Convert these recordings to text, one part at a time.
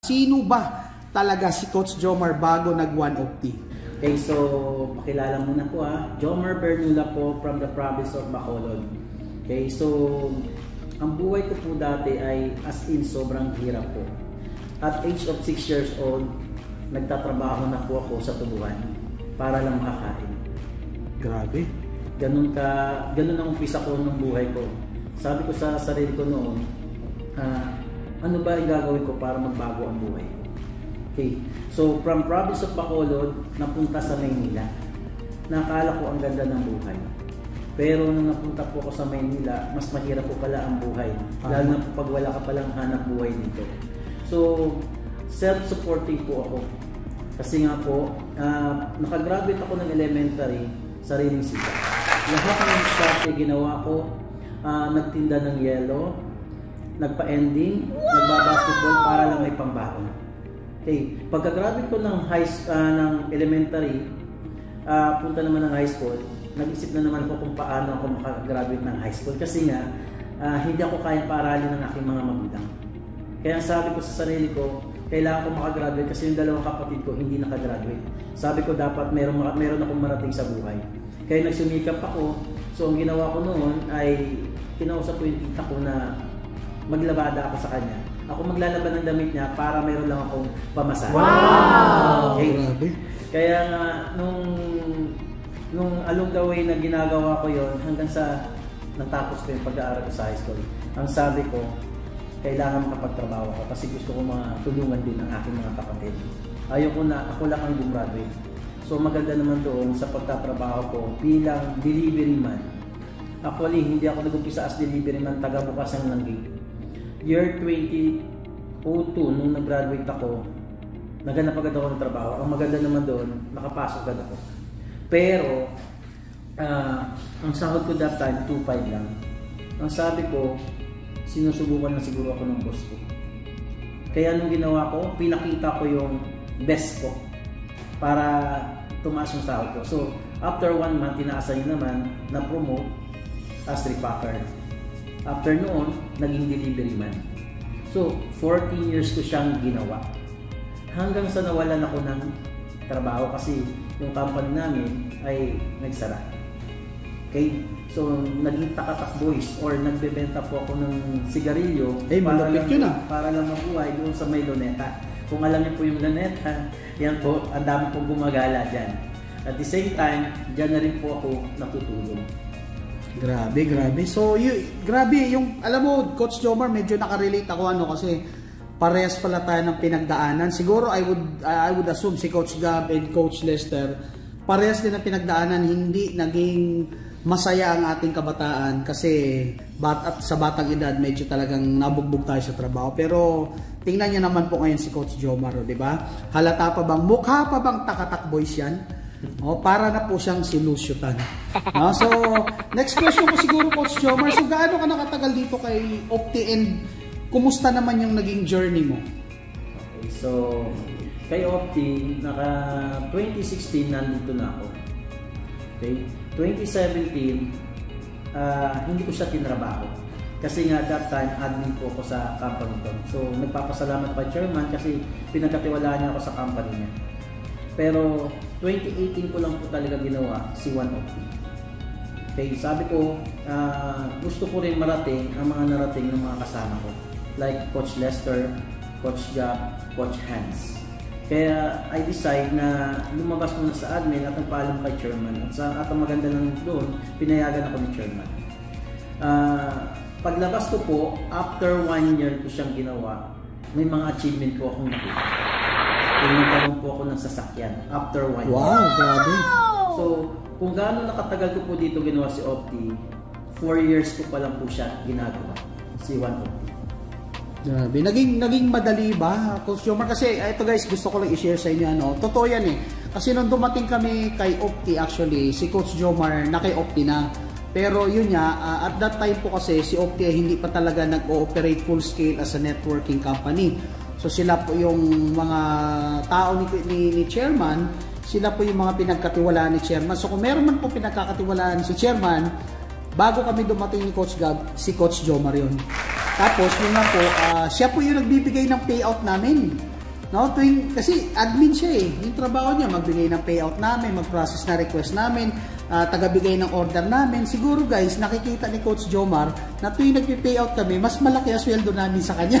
sino ba talaga si Coach Jomar bago nag-One Opti? Okay, so makilala muna po Jomar Bernula po from the province of Bacolod. Okay, so ang buhay ko po dati ay as in sobrang hirap po. At age of 6 years old, nagtatrabaho na po ako sa tubuhan para lang makakain. Grabe. Ganun ang umpisa ko ng buhay ko. Sabi ko sa sarili ko noon, ano ba ang gagawin ko para magbago ang buhay ko? Okay. So from province of Bacolod, napunta sa Maynila. Nakala ko ang ganda ng buhay. Pero nung napunta po ako sa Maynila, mas mahirap po pala ang buhay. Lalo na po pag wala ka palang hanap buhay dito. So self-supporting po ako. Kasi nga po, nakagraduate ako ng elementary, sariling sikap. Lahat ng starte ginawa ko, nagtinda ng yelo, nagpa-ending, nagba-basketball para lang may pambaon. Okay, pagka-graduate ko ng ng elementary, punta naman ng high school, nag-isip na naman ako kung paano ako makagraduate ng high school kasi nga hindi ako kayang paaralin ng aking mga magulang. Kaya sabi ko sa sarili ko, kailangan ko makagraduate kasi yung dalawang kapatid ko hindi nakagraduate. Sabi ko dapat meron akong marating sa buhay. Kaya nagsumikap ako. So ang ginawa ko noon ay kinausap ko yung tita ko na maglabada ako sa kanya. Ako maglalaban ng damit niya para meron lang akong pamasahe. Wow! Okay. Kaya nga nung along the way na ginagawa ko yon hanggang sa natapos ko yung pag-aaral ko sa high school. Ang sabi ko, kailangan makapagtrabaho ko kasi gusto ko matulungan din ang aking mga kapatid. Ayoko na ako lang ang gumraduate. So maganda naman doon sa pagtatrabaho ko bilang delivery man. Actually, hindi ako nag-umpisa as delivery man, taga-bukas ng gate. Year 2002, nung nag-graduate ako, naghanap agad ako ng trabaho. Ang maganda naman doon, nakapasok agad ako. Pero, ang sahod ko that time, 2.5 lang. Ang sabi ko, sinusubukan na siguro ako ng boss ko. Kaya nung ginawa ko, pinakita ko yung best ko para tumaas yung sahod ko. So, after 1 month, tinaasan nyo naman na promote as repacker. After noon, naging delivery man. So, 14 years ko siyang ginawa. Hanggang sa nawalan ako ng trabaho kasi yung company namin ay nagsara. Okay? So, naging Takatak Boys or nagbebenta po ako ng sigarilyo para lang mabuhay doon sa may Luneta. Kung alam niyo po yung Luneta, yan po, ang dami pong gumagala dyan. At the same time, dyan na rin po ako natutulong. Grabe. So, grabe, yung, alam mo, Coach Jomar, medyo nakarelate ako kasi parehas pala tayo ng pinagdaanan. Siguro, I would assume si Coach Gab and Coach Lester, parehas din ng pinagdaanan, hindi naging masaya ang ating kabataan kasi sa batang edad, medyo talagang nabugbog tayo sa trabaho. Pero, tingnan niyo naman po ngayon si Coach Jomar, di ba? Mukha pa bang Takatak Boys yan? Para na po siyang si Luciutan. So, next question ko siguro, Coach Jomar. So, gaano ka nakatagal dito kay Opti and kumusta naman yung naging journey mo? Okay, so, kay Opti, 2016 nandito na ako. Okay? 2017, hindi ko siya tinrabaho. Kasi nga that time, admin po ako sa company ko. So, nagpapasalamat pa chairman kasi pinagkatiwalaan niya ako sa company niya. Pero 2018 ko lang po talaga ginawa si One Opti. Okay, sabi ko, gusto ko rin marating ang mga narating ng mga kasama ko. Like Coach Lester, Coach Gab, Coach Hans. Kaya I decide na lumabas muna sa admin at nagpaalam kay chairman. At ang maganda lang doon, pinayagan ako ni chairman. Paglabas ko po, after 1 year ko siyang ginawa, may mga achievement po akong nakita. Nagkaroon po ako ng sasakyan after 1 year. Wow, grabe. So, kung gaano nakatagal ko po dito ginawa si Opti, 4 years ko pa lang po siya ginagawa, si One Opti. Grabe. Naging madali ba, Coach Jomar? Kasi ito guys, gusto ko lang i-share sa inyo. Totoo yan eh. Kasi nung dumating kami kay Opti, actually, si Coach Jomar na kay Opti na. Pero yun nga, at that time po kasi si Opti hindi pa talaga nag-ooperate full scale as a networking company. So sila po yung mga tao ni chairman, sila po yung mga pinagkatiwalaan ni chairman. So kung meron man po pinagkakatiwalaan si chairman, bago kami dumating ni Coach Gab, si Coach Jomar yun. Tapos yun nga po, siya po yung nagbibigay ng payout namin. No, kasi admin siya eh. Yung trabaho niya, magbigay ng payout namin, mag-process na request namin, tagabigay ng order namin. Siguro guys, nakikita ni Coach Jomar na tuwing nagpi-payout kami, mas malaki ang sweldo namin sa kanya.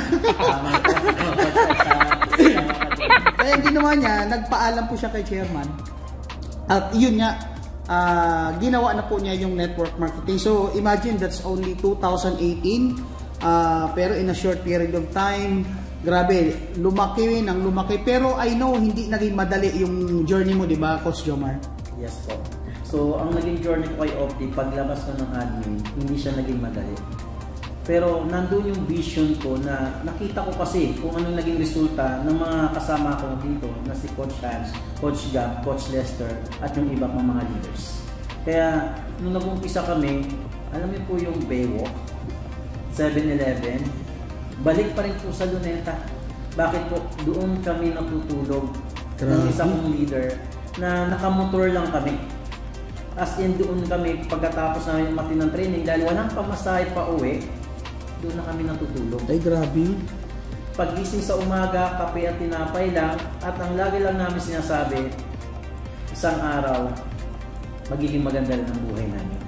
Kaya ang ginawa niya, nagpaalam po siya kay chairman. At yun nga, ginawa na po niya yung network marketing. So imagine that's only 2018, pero in a short period of time, grabe, lumaki ng lumaki. Pero I know, hindi naging madali yung journey mo, di ba, Coach Jomar? Yes po. So, ang naging journey ko kay Opti, paglabas ko ng admin, hindi siya naging madali. Pero, nandun yung vision ko na nakita ko kasi kung anong naging resulta ng mga kasama ko dito na si Coach Hans, Coach Gab, Coach Lester, at yung iba pang mga leaders. Kaya, nung nag-umpisa kami, alam niyo po yung Baywalk, 7-Eleven, balik pa rin po sa Luneta. Bakit po? Doon kami natutulog ng isa kong leader na nakamotor lang kami. As in, doon kami pagkatapos na yung matinang training, dahil walang pamasahe pa uwi, doon na kami natutulog. Ay, grabe. Pagising sa umaga, kape at tinapay lang, at ang lagi lang namin sinasabi, isang araw, magiging maganda rin ang buhay namin.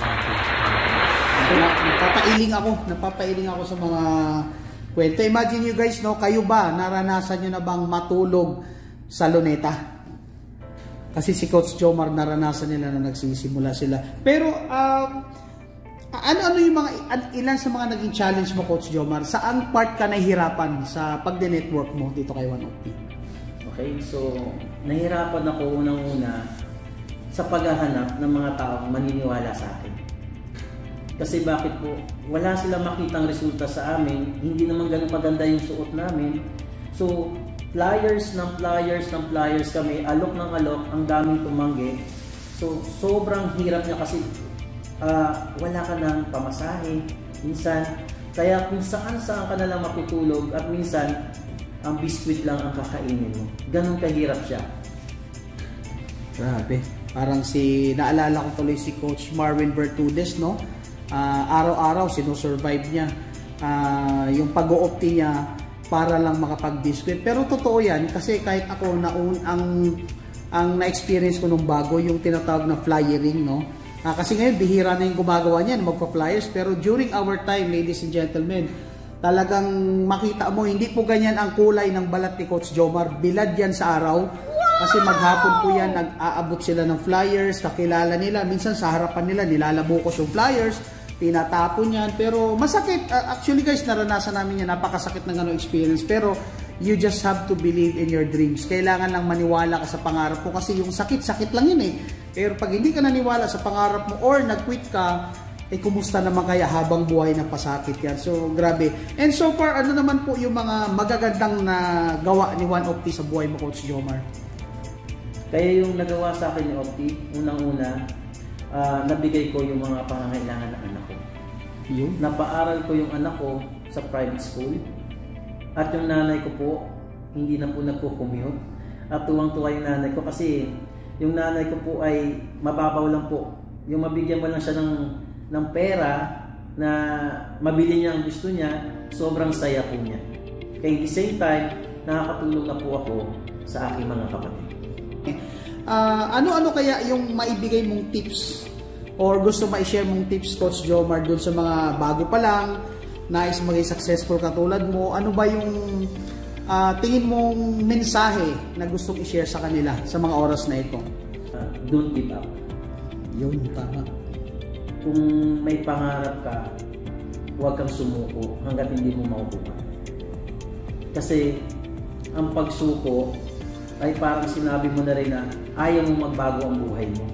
Napapailing ako sa mga kwento. Imagine you guys, no, kayo ba naranasan nyo na bang matulog sa Luneta? Kasi si Coach Jomar, naranasan nila na nagsisimula sila. Pero ano yung mga ilan sa mga naging challenge mo, Coach Jomar? Saan part ka nahihirapan sa pagde-network mo dito kay 1OP? Okay, so nahihirapan ako unang-una sa paghahanap ng mga taong maniniwala sa akin. Kasi bakit po, wala silang makitang resulta sa amin, hindi naman ganun maganda yung suot namin. So, flyers kami, alok ng alok, ang daming tumanggi. So, sobrang hirap niya kasi wala ka ng pamasahe, minsan. Kaya kung saan ka na lang matutulog at minsan, ang biskwit lang ang kakainin mo. Ganun kahirap siya. Grabe. Parang naalala ko tuloy si Coach Marvin Bertudes, no? Araw-araw sinusurvive niya yung pag-o-opti niya para lang makapag-biscuit. Pero totoo yan kasi kahit ako ang na-experience ko nung bago yung tinatawag na flyering, no? Kasi ngayon bihira na yung gumagawa niyan, magpa-flyers, pero during our time, ladies and gentlemen, talagang makita mo, hindi po ganyan ang kulay ng balat ni Coach Jomar. Bilad yan sa araw. Kasi maghapon po yan, nag-aabot sila ng flyers, kakilala nila. Minsan sa harapan nila, nilalabukos yung flyers, tinatapon yan. Pero masakit. Actually guys, naranasan namin yan. Napakasakit ng experience. Pero you just have to believe in your dreams. Kailangan lang maniwala ka sa pangarap mo. Kasi yung sakit lang yun eh. Pero pag hindi ka naniwala sa pangarap mo or nag-quit ka, kumusta naman kaya habang buhay na pasakit yan. So, grabe. And so far, ano naman po yung mga magagandang na gawa ni 1OP sa buhay mo, Coach Jomar? Kaya yung nagawa sa akin ni Opti, unang-una, nabigay ko yung mga pangangailangan ng anak ko. Napaaral ko yung anak ko sa private school. At yung nanay ko po, hindi na po nagko-commute. At tuwang-tuwa yung nanay ko kasi yung nanay ko po ay mababaw lang po. Yung mabigyan mo lang siya ng pera na mabili niya ang gusto niya, sobrang saya po niya. Kaya at the same time, nakakatulong na po ako sa aking mga kapatid. Ano-ano kaya yung maibigay mong tips or gusto ma-share mong tips, Coach Jomar, dun sa mga bago pa lang, nais maging successful katulad mo? Ano ba yung tingin mong mensahe na gustong i-share sa kanila sa mga oras na ito? Don't give up. Yun, tama. Kung may pangarap ka, huwag kang sumuko hanggat hindi mo makukuha. Kasi ang pagsuko ay parang sinabi mo na rin na ayaw mo magbago ang buhay mo.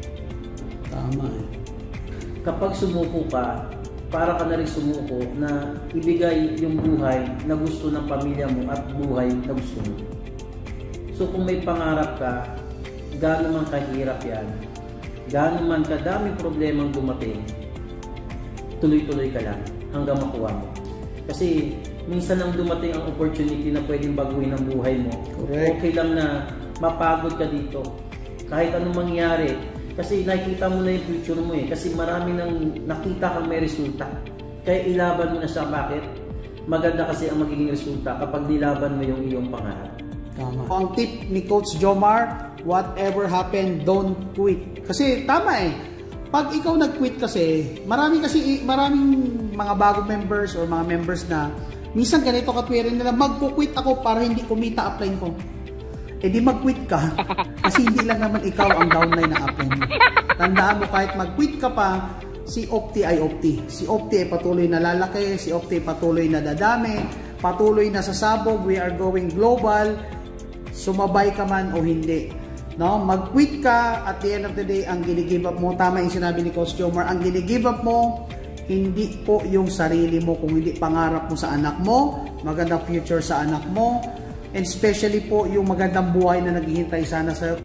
Tama eh. Kapag sumuko ka, para ka na rin sumuko na ibigay yung buhay na gusto ng pamilya mo at buhay na gusto mo. So kung may pangarap ka, gaano man kahirap yan, gaano man kadaming problemang dumating, tuloy-tuloy ka lang hanggang makuha mo. Kasi minsan ang dumating ang opportunity na pwedeng baguhin ang buhay mo. Correct. Okay lang na mapagod ka dito. Kahit anong mangyari. Kasi nakikita mo na yung future mo eh. Kasi marami nang nakita kang may resulta. Kaya ilaban mo na siya. Bakit? Maganda kasi ang magiging resulta kapag nilaban mo yung iyong pangarap. Tama. Ang tip ni Coach Jomar, whatever happened, don't quit. Kasi tama eh. Pag ikaw nag-quit kasi, maraming mga bagong members or mga members na minsan ganito katwirin nila, magko-quit ako para hindi kumita upline ko. Eh di mag-quit ka kasi hindi lang naman ikaw ang downline ng upline. Tandaan mo, kahit mag-quit ka pa, si Opti ay Opti. Si Opti ay patuloy na lalaki, si Opti ay patuloy na dadami, patuloy na sasabog, we are going global, sumabay ka man o hindi. No, mag-quit ka, at the end of the day, ang gini-give up mo, tama yung sinabi ni Coach Jomar, ang gini-give up mo, hindi po yung sarili mo, kung hindi pangarap mo sa anak mo, magandang future sa anak mo, and especially po yung magandang buhay na naghihintay sana sa'yo.